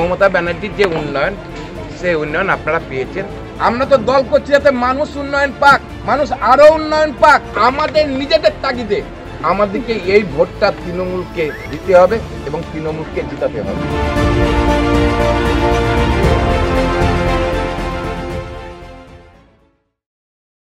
মমতা ব্যানার্জির যে উন্নয়ন, সেই উন্নয়ন আপনারা পেয়েছেন। আমরা তো দল করছি যাতে মানুষ উন্নয়ন পাক, মানুষ আরো উন্নয়ন পাক। আমাদের নিজেদের তাগিদে আমাদেরকে এই ভোটটা তৃণমূলকে দিতে হবে এবং তৃণমূলকে জিতাতে হবে।